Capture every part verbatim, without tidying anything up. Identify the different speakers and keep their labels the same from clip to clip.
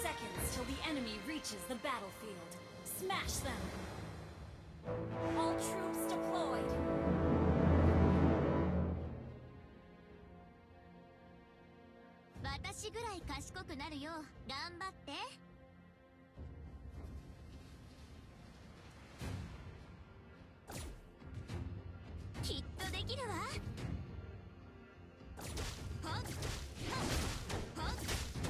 Speaker 1: seconds till the enemy reaches the battlefield. Smash them! All troops deployed!
Speaker 2: Watashi ぐらい賢くなるよ。頑張って。きっとできるわ。ほっほっほっ。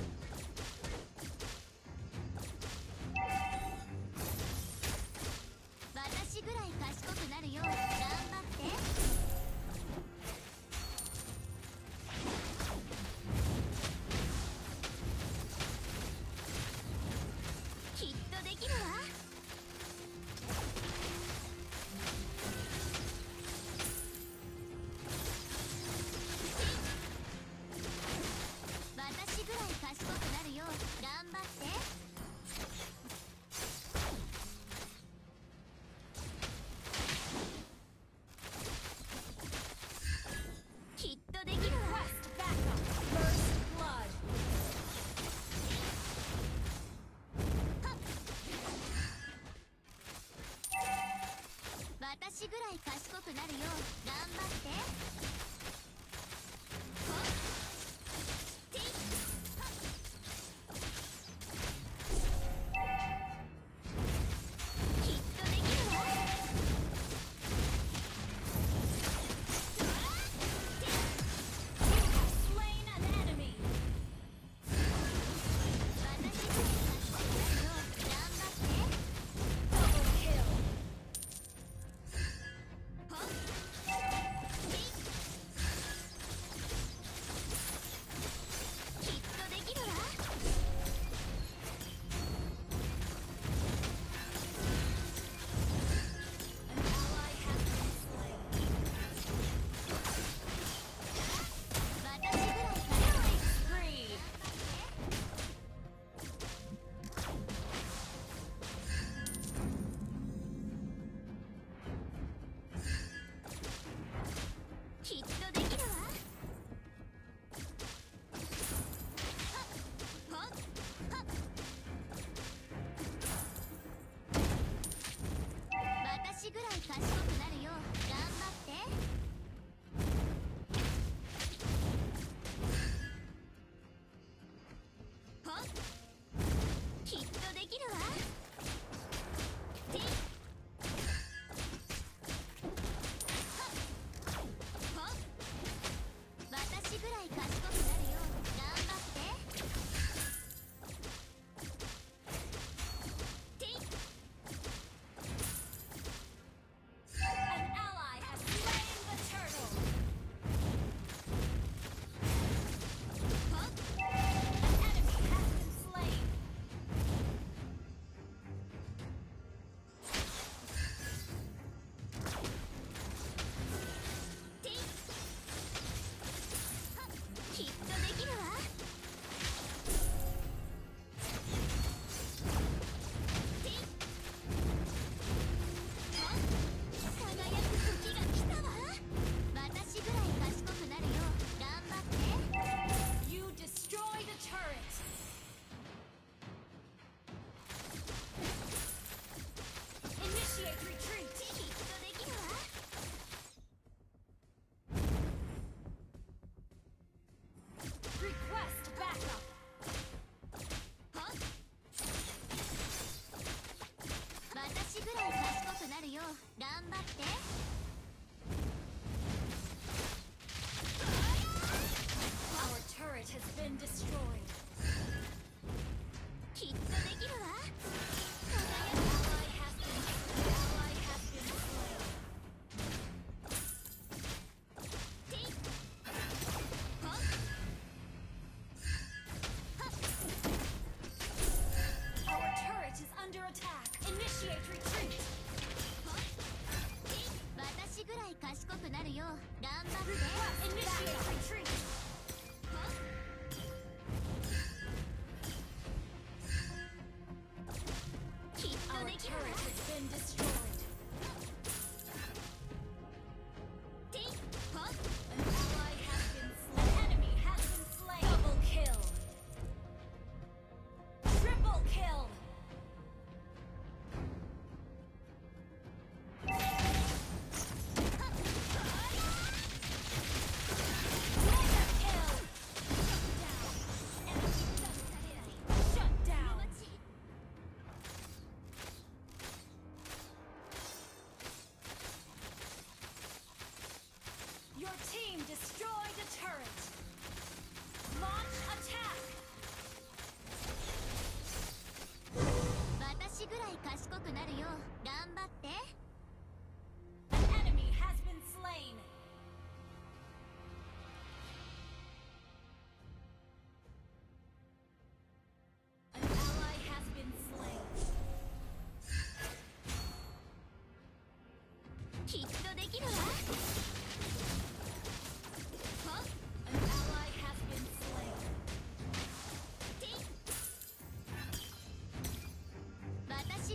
Speaker 2: 私ぐらい賢くなるよ。頑張って。きっとできるわ。私ぐらい賢くなるよ。頑張って。きっとできるわ。私ぐらい賢くなるよ。頑張って。ほっていっはっ。きっとできるわ。うわーって。You have slain an enemy. 私ぐらい賢くなるよ。頑張って。Double kill.きっとできるわ。はっはっはっ。私ぐらい賢くなるよ。頑張って。はっ。きっとできるわ。ていっ。私ぐらい賢くなるよ。頑張って。ていっ。An ally has slain the turtle. はっ。An enemy has been slain. ていっ。きっとできるわ。ていっ。輝く時が来たわ。私ぐらい賢くなるよ。頑張って。You destroyed a turret. Initiate retreat. きっとできるわ。Request backup. はっ。私ぐらい賢くなるよ。頑張って。
Speaker 1: Our turret has been destroyed.
Speaker 2: きっとできるわ。輝く。
Speaker 1: Ally has been ally has been slain.
Speaker 2: ていっ。はっ。
Speaker 1: Our turret is under attack. Initiate retreat.
Speaker 2: はっ。ていっ。私ぐらい賢くなるよ。頑張って。
Speaker 1: Initiate retreat.
Speaker 2: はっ。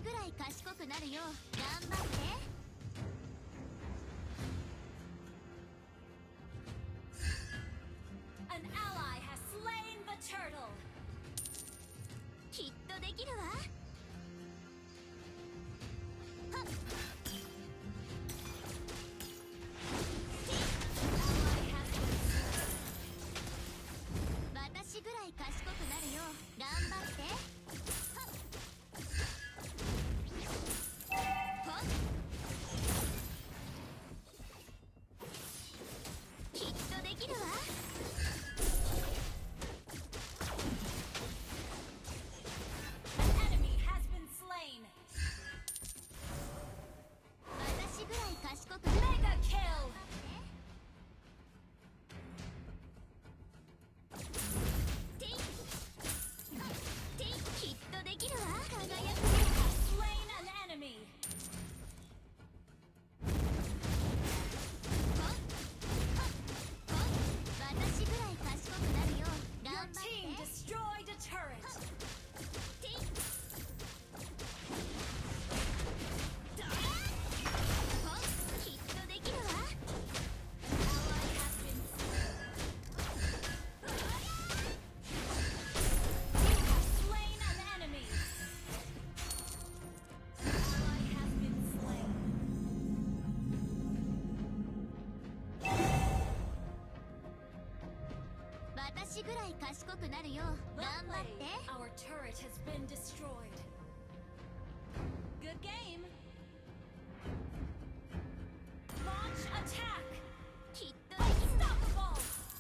Speaker 2: ぐらい賢くなるよ頑張って
Speaker 1: An ally has slain the turtle.
Speaker 2: きっとできるわはっ
Speaker 1: Ally has been slain.
Speaker 2: 私ぐらい賢くなるよ頑張ってはっはっきっとできるわ
Speaker 1: An enemy has been slain.
Speaker 2: 私ぐらい賢くなる
Speaker 1: Mega kill.
Speaker 2: ていはっていきっとできるわ輝
Speaker 1: You
Speaker 2: く
Speaker 1: have slain an enemy.
Speaker 2: はっはっはっ私ぐらい賢くなるよ
Speaker 1: Your
Speaker 2: 頑張
Speaker 1: team
Speaker 2: って
Speaker 1: destroyed a turret.
Speaker 2: ていはっきっとできるわ
Speaker 1: Ally has been slain. You have slain an enemy. Ally has been slain.
Speaker 2: 私ぐらい賢くなるよ
Speaker 1: Well
Speaker 2: 頑張って
Speaker 1: played. Our turret has been destroyed. Good game. Launch attack.
Speaker 2: きっとできる
Speaker 1: Unstoppable.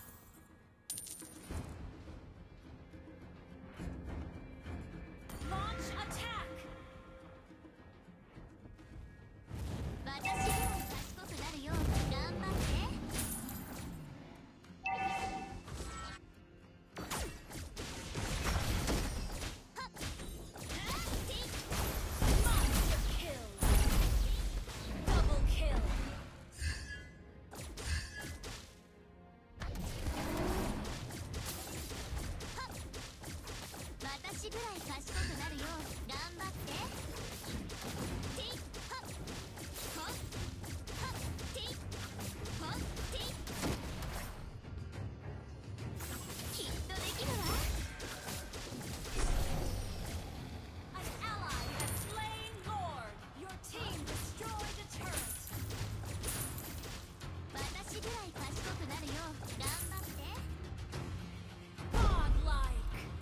Speaker 1: Launch attack.
Speaker 2: 私ぐらい賢くなるよ頑張ってはってい
Speaker 1: Monster kill. Double kill.
Speaker 2: 私ぐらい賢くなるよ頑張ってていはっはっはっていはっていきっとできるわ
Speaker 1: An ally has slain Lord. Your team destroyed a turret.
Speaker 2: 私ぐらい賢くなるよ頑張って
Speaker 1: Godlike.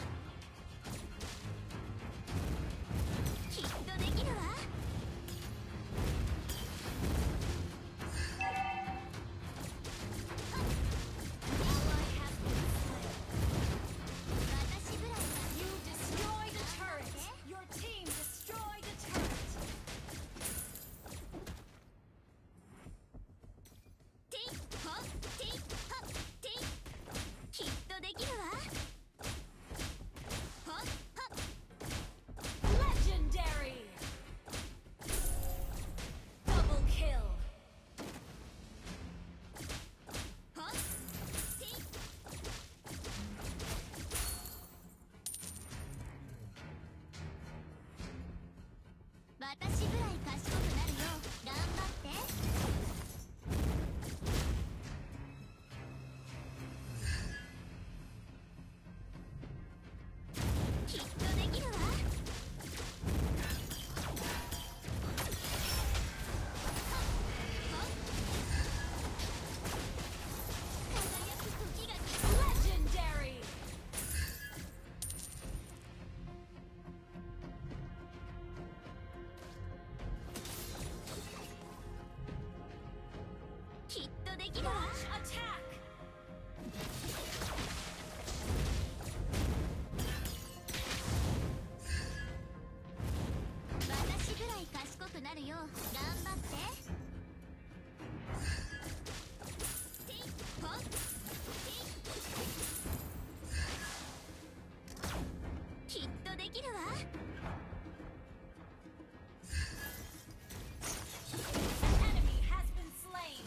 Speaker 2: きっとできるわ
Speaker 1: Ally has been slain.
Speaker 2: 私ぐらい
Speaker 1: You destroyed a turret. Your team destroyed a turret.
Speaker 2: ていはっていはっていきっとできるわはっはっ
Speaker 1: Legendary. Double kill.
Speaker 2: はってい私ぐらい賢くなるよ頑張ってきっとできるわ輝く時が来た
Speaker 1: Legendary.
Speaker 2: きっとできるわ
Speaker 1: Launch attack.
Speaker 2: 私ぐらい賢くなるよ頑張ってていはっていきっとできるわ
Speaker 1: An enemy has been slain.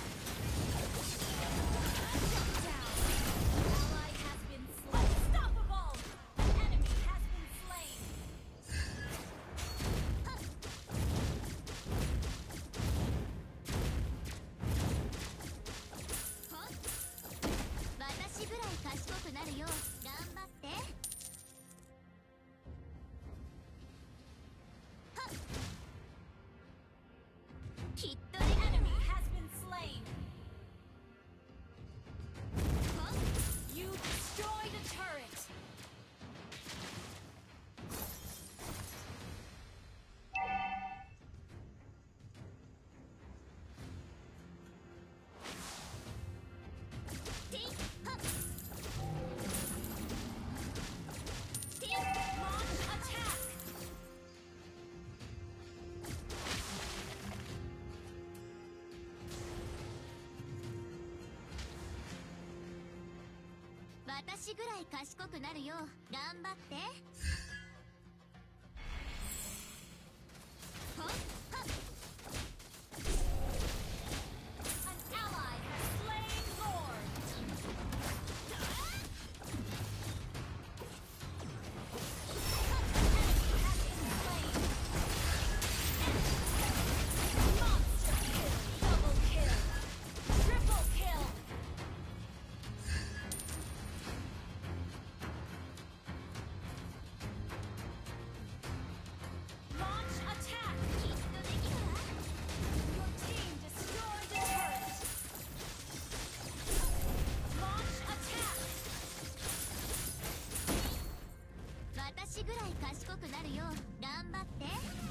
Speaker 1: Shut down. Ally has been slain. Unstoppable. An enemy has been slain.
Speaker 2: 私ぐらい賢くなるよう頑張って。はっはっ
Speaker 1: An ally has slain Lord. Monster kill, double kill, triple kill. Launch attack.
Speaker 2: きっとできるわ。
Speaker 1: Your team destroyed the turret. Launch attack.
Speaker 2: 私ぐらい賢くなるよう頑張って。